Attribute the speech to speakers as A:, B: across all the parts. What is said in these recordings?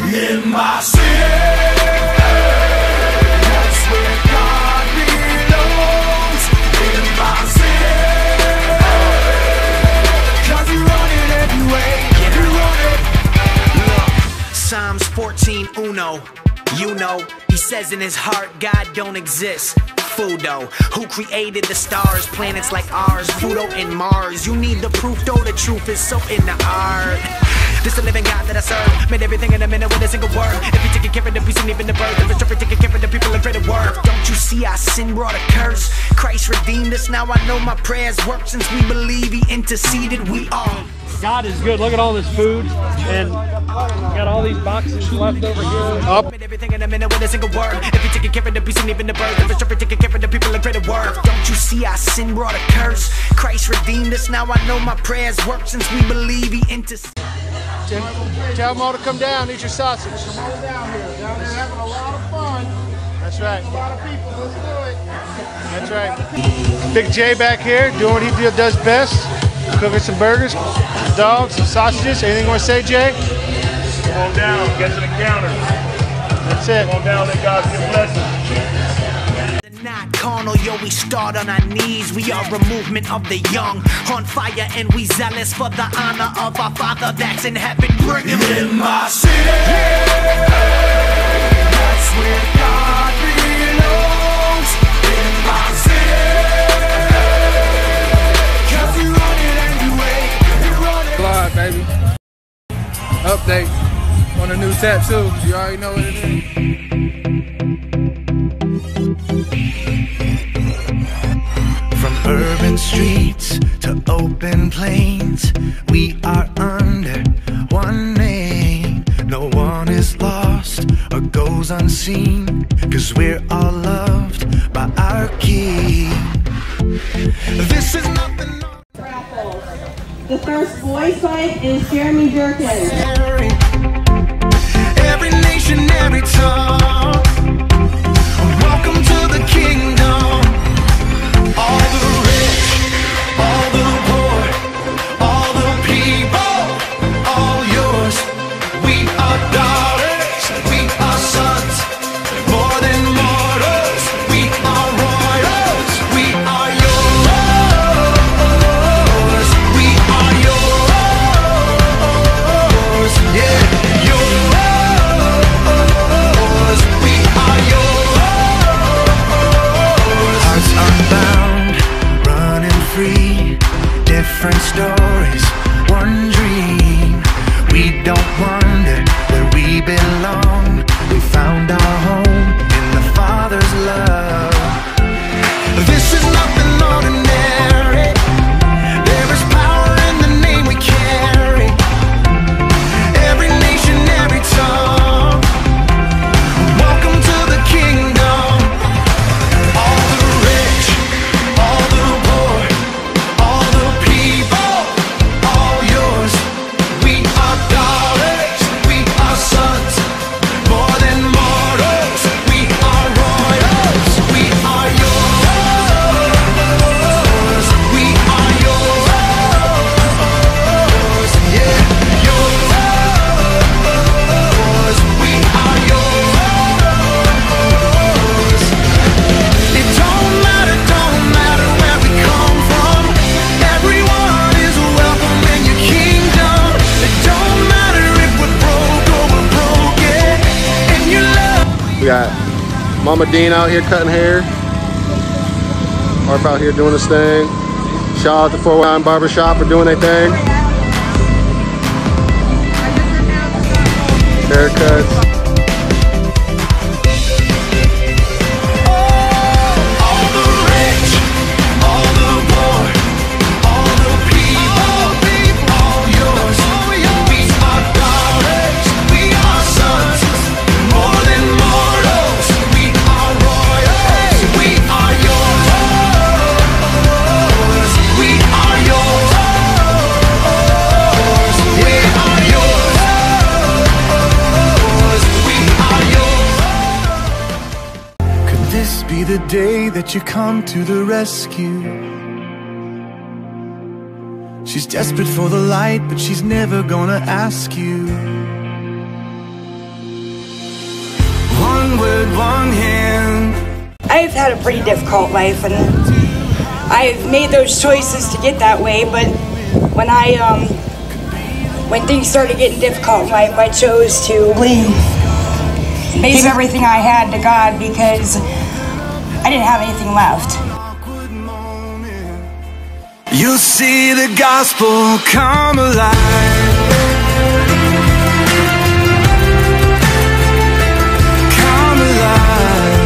A: In my city, that's where God belongs. In my city, 'cause you run it anyway. You run it.
B: Look, Psalms 14:1. You know, he says in his heart, God don't exist. Fudo, who created the stars, planets like ours, Pluto and Mars. You need the proof, though the truth is so in the art. This the living God that I serve, made everything in a minute with a single word. If you taking care of the beast and even the birds, if it's taking care of the people and greater work. Don't you see our sin brought a curse? Christ redeemed us, now I know my prayers work. Since we believe he interceded, we are.
C: God is good. Look at all this food, and got all these boxes left over here. Up.
B: Made everything in a minute with a single word. If you taking care of the beast and even the birds, if it's taking care of the people and greater work. Don't you see our sin brought a curse? Christ redeemed us, now I know my prayers work. Since we believe he interceded.
C: Tell them all to come down, eat your sausage.
D: Come on down here. Down there having a lot of fun.
C: That's right.
D: A lot of people. Let's do it.
C: That's right. Big J back here doing what he does best. Cooking some burgers, dogs, some sausages. Anything you want to say, Jay?
E: Come on down, get to the counter.
C: That's it.
E: Come on down, let God give blessings.
B: Not carnal, yo, we start on our knees. We are a movement of the young, on fire, and we zealous for the honor of our Father that's in heaven. Bring him
A: in my city, that's where God belongs. In my city, 'cause you run it anyway. You run it.
D: Live, baby. Update on the new tattoo. You already know what it is.
A: From urban streets to open plains, we are under one name. No one is lost or goes unseen, 'cause we're all loved by our King. This is nothing.
F: The first boy fight is Jeremy Jerkins.
A: Every nation, every tongue, welcome to the kingdom. All the rich, all the poor, all the people, all yours. We are daughters, we are sons, more than mortals. We are royals, we are yours. We are yours, yeah, yours. We are yours. Hearts unbound, running free, different stories, one dream. We don't wonder where we belong. We found our home in the Father's love. This is nothing ordinary. There is power in the name we carry. Every nation, every tongue, welcome to the kingdom. All the rich, all the poor, all the people, all yours. We are daughters, we are sons, more than mortals. We are royals, we are yours. We are yours, yeah, yours. We are yours. It don't matter where we come from. Everyone is welcome in your kingdom. It don't matter if we're broke or we're broken. In your love.
C: We got Mama Dean out here cutting hair. Harp out here doing his thing. Shaw at the 419 Barbershop for doing their thing. Haircuts.
A: All the rich, all the poor, all the people, all yours. We are daughters, we are sons, more than mortals. We are royals, we are yours. We are yours. We are yours. We are yours. Could this be the day that you come to the rescue? She's desperate for the light, but she's never gonna ask you. with one hand.
G: I've had a pretty difficult life, and I've made those choices to get that way, but when things started getting difficult in life, I chose to give everything I had to God because I didn't have anything left.
A: You'll see the gospel come alive. Come alive.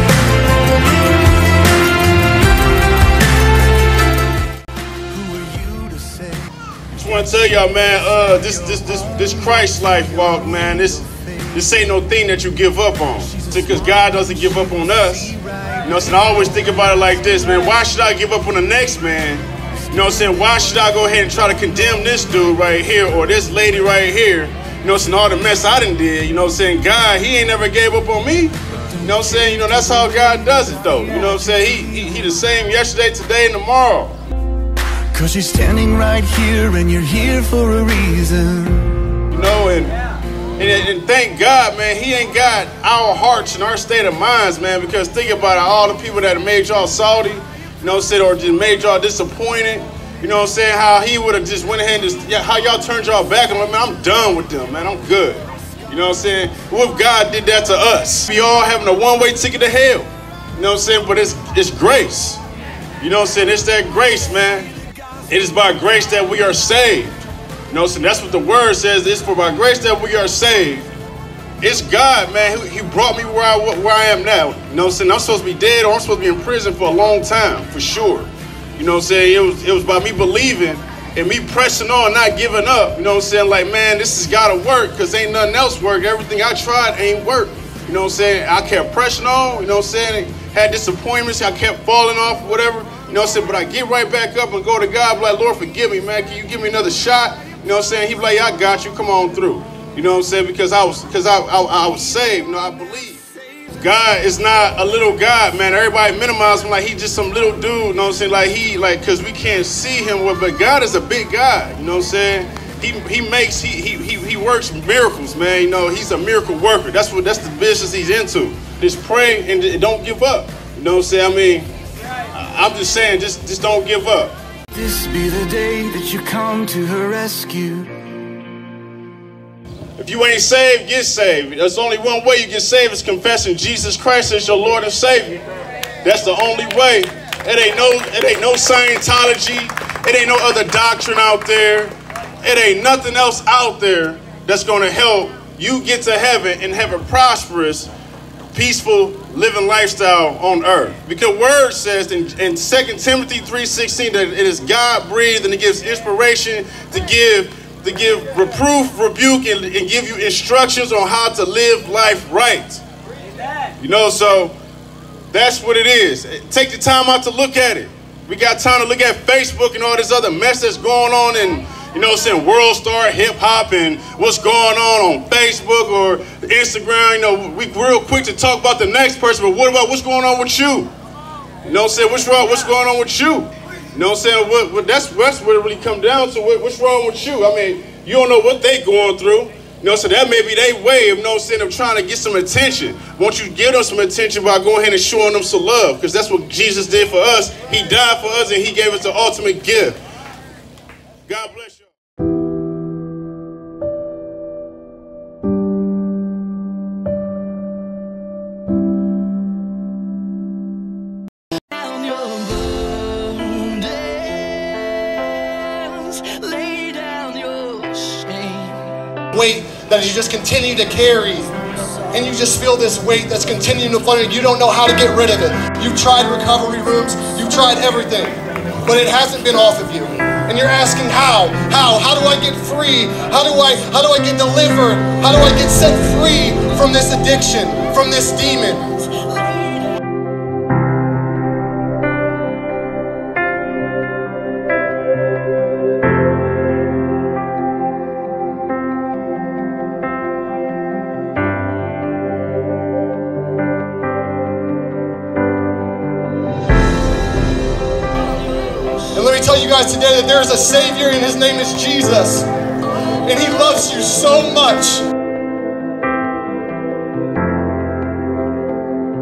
A: Who are you to say?
E: Just want to tell y'all, man, this Christ life walk, man, this ain't no thing that you give up on. Because God doesn't give up on us. You know, so I always think about it like this, man. Why should I give up on the next man? You know what I'm saying? Why should I go ahead and try to condemn this dude right here or this lady right here? You know what I'm saying? All the mess I done did. You know what I'm saying? God, he ain't never gave up on me. You know what I'm saying? You know, that's how God does it, though. You know what I'm saying? He the same yesterday, today, and tomorrow.
A: Cause you're standing right here and you're here for a reason.
E: You know, and thank God, man, he ain't got our hearts and our state of minds, man, because think about it, all the people that have made y'all salty, you know what I'm saying, or just made y'all disappointed, you know what I'm saying, how he would have just went ahead and how y'all turned y'all back on him, man, I'm done with them, man, I'm good. You know what I'm saying? What if God did that to us? We all having a one-way ticket to hell, you know what I'm saying, but it's grace. You know what I'm saying, it's that grace, man. It is by grace that we are saved. You know, so that's what the word says. It's for by grace that we are saved. It's God, man. He brought me where I am now. You know what I'm saying? I'm supposed to be dead or I'm supposed to be in prison for a long time, for sure. You know what I'm saying? It was by me believing and me pressing on, not giving up. You know what I'm saying? Like, man, this has got to work because ain't nothing else work. Everything I tried ain't work. You know what I'm saying? I kept pressing on. You know what I'm saying? Had disappointments. I kept falling off, whatever. You know what I'm saying? But I get right back up and go to God, be like, Lord, forgive me, man. Can you give me another shot? You know what I'm saying? He be like, yeah, I got you. Come on through. You know what I'm saying? Because I was saved. You know, I believe. God is not a little God, man. Everybody minimizes him like he's just some little dude. You know what I'm saying? Because we can't see him. But God is a big God. You know what I'm saying? He works miracles, man. You know, he's a miracle worker. That's the business he's into. Just pray and don't give up. You know what I'm saying? I mean, I'm just saying, just don't give up.
A: This be the day that you come to her rescue.
E: If you ain't saved, get saved. There's only one way you get saved is confessing Jesus Christ as your Lord and Savior. That's the only way. It ain't no Scientology. It ain't no other doctrine out there. It ain't nothing else out there that's going to help you get to heaven and have a prosperous, peaceful living lifestyle on earth. Because word says in 2 Timothy 3:16 that it is God breathed and it gives inspiration to give reproof, rebuke, and give you instructions on how to live life right. You know, so that's what it is. Take the time out to look at it. We got time to look at Facebook and all this other mess that's going on in, you know, saying World Star Hip Hop and what's going on Facebook or Instagram. You know, we real quick to talk about the next person, but what about what's going on with you? You know what I'm saying? What's going on with you? You know what I'm saying? That's what it really comes down to. What's wrong with you? I mean, you don't know what they going through. You know, so that may be their way of, you know what I'm saying, of trying to get some attention. Won't you give them some attention by going ahead and showing them some love? Because that's what Jesus did for us. He died for us and he gave us the ultimate gift. God bless you.
H: Weight that you just continue to carry, and you just feel this weight that's continuing to flood. You don't know how to get rid of it. You've tried recovery rooms, you've tried everything, but it hasn't been off of you. And you're asking how do I get free? How do I get delivered? How do I get set free from this addiction, from this demon? And let me tell you guys today that there is a Savior and his name is Jesus. And he loves you so much.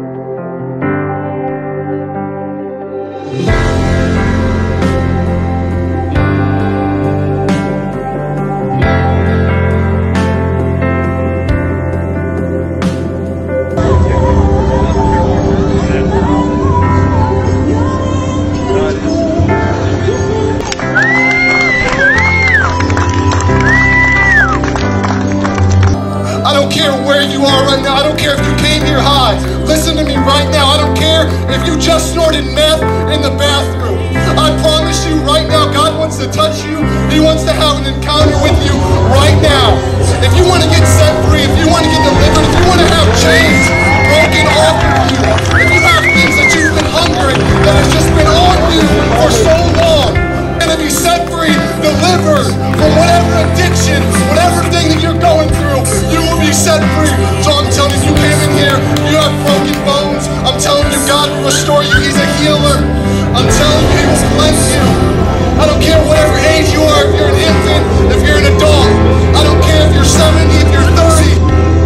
H: don't care where you are right now. I don't care if you came here high. Listen to me right now. I don't care if you just snorted meth in the bathroom. I promise you right now, God wants to touch you. He wants to have an encounter with you right now. If you want to get set free, if you want to get delivered, if you want to have chains broken off of you, if you have things that you've been hungering that has just been on you for so long, and to be set free, delivered from whatever addiction, whatever thing that you're going through, you will be set free. So I'm telling you, you came in here, you have broken bones. I'm telling you, God will restore you. He's a healer. I'm telling you, He will cleanse you. I don't care whatever age you are, if you're an infant, if you're an adult. I don't care if you're 70, if you're 30.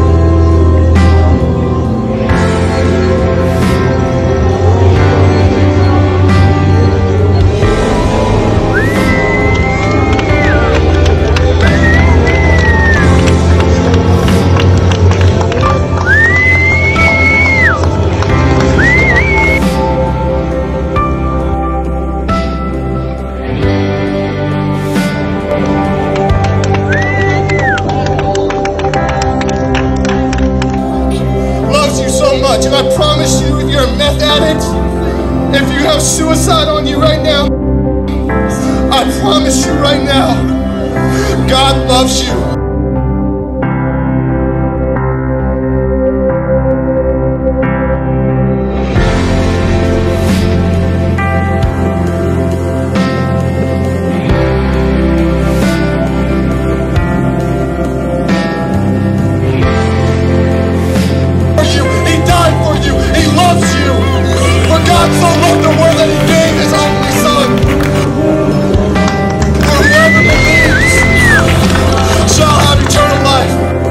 H: And I promise you, if you're a meth addict, if you have suicide on you right now, I promise you right now, God loves you. God so loved the world that He gave His only Son. For whoever believes shall have eternal life.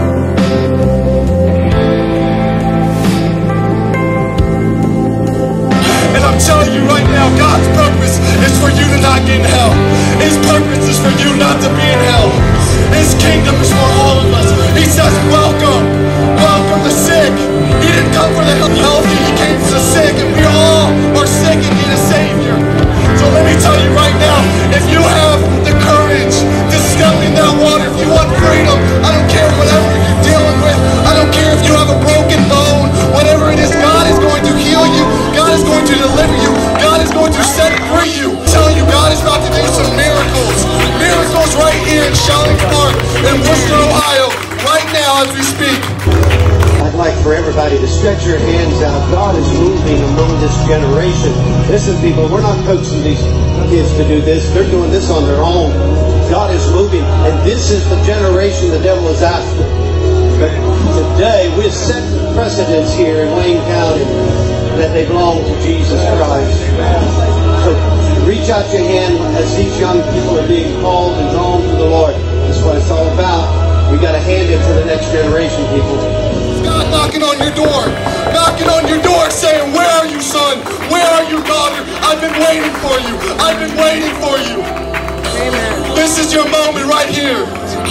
H: And I'm telling you right now, God's purpose is for you to not get in hell. His purpose is for you not to be in hell. His kingdom is for all of us. He says, welcome, welcome the sick. He didn't come for the healthy, He came for the sick, and we all are sick and need a Savior. So let me tell you right now, if you have the courage to step in that water, if you want freedom, I don't care whatever you're dealing with, I don't care if you have a broken bone, whatever it is, God is going to heal you, God is going to deliver you, God is going to set free you. I'm telling you, God is about to do some miracles. Miracles right here in Schellin in Wooster, Ohio, right now as we speak.
I: I'd like for everybody to stretch your hands out. God is moving among this generation. Listen, people, we're not coaxing these kids to do this. They're doing this on their own. God is moving, and this is the generation the devil is after. But today, we've set precedents here in Wayne County that they belong to Jesus Christ. So reach out your hand as these young people are being called and drawn to the Lord. That's what it's all about. We got to hand it to the next generation, people.
H: God knocking on your door saying, where are you, son? Where are you, daughter? I've been waiting for you. I've been waiting for you. Amen. This is your moment right here.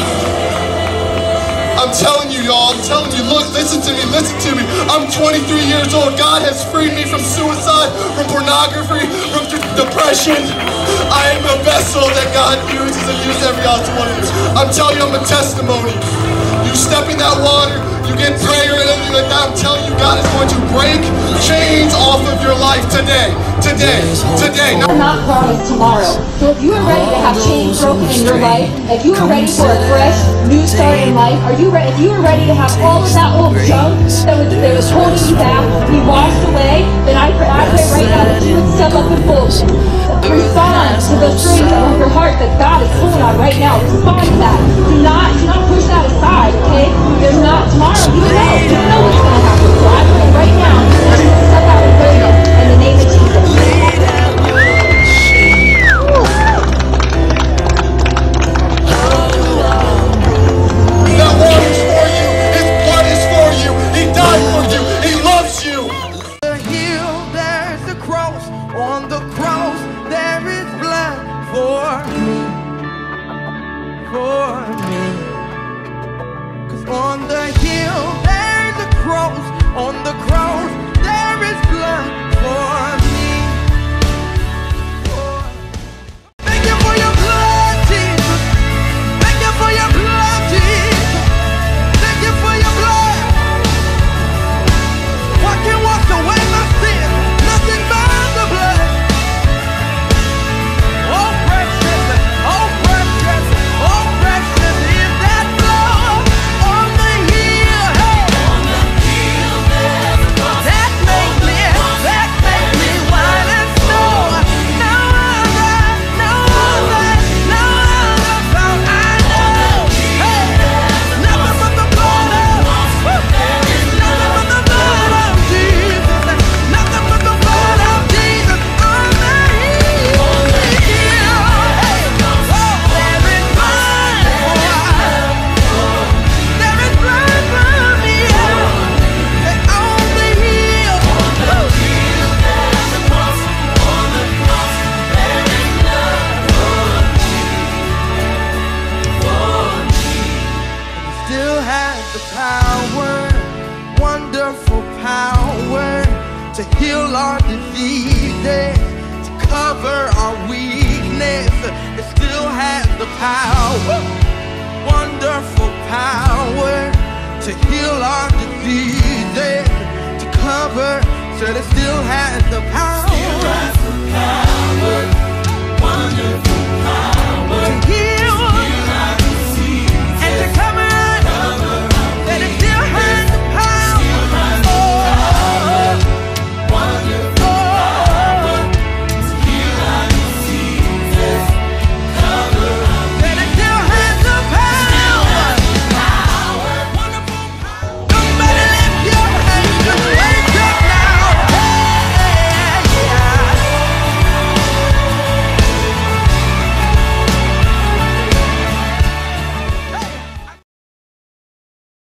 H: I'm telling you, y'all, I'm telling you, look, listen to me, listen to me. I'm 23 years old. God has freed me from suicide, from pornography, from depression. I am a vessel that God uses and uses every last one of you. I'm telling you, I'm a testimony. You step in that water, you get prayer and everything like that. I'm telling you, God is going to break chains off of your life today. Today.
F: I'm not promised tomorrow. So if you are ready to have chains broken in your life, if you are ready for a fresh new start in life, if you are ready to have all of that old junk that was holding you back be washed away, then I pray right now that you would step up in boldness. Respond to the strings of your heart that God is pulling on right now. Respond to that. Do not push that aside, okay? There's not tomorrow. You don't know what's going to happen. So I pray right now that you would step out in boldness in the name of Jesus.
H: That water's for you. His blood is for you. He died for you. He loves you.
J: The hill, there's a cross. On the cross, there is blood for me. power, wonderful power to heal our diseases, to cover our weakness. It still has the power, wonderful power to heal our diseases, to cover. Said it still has the power. Still has the power.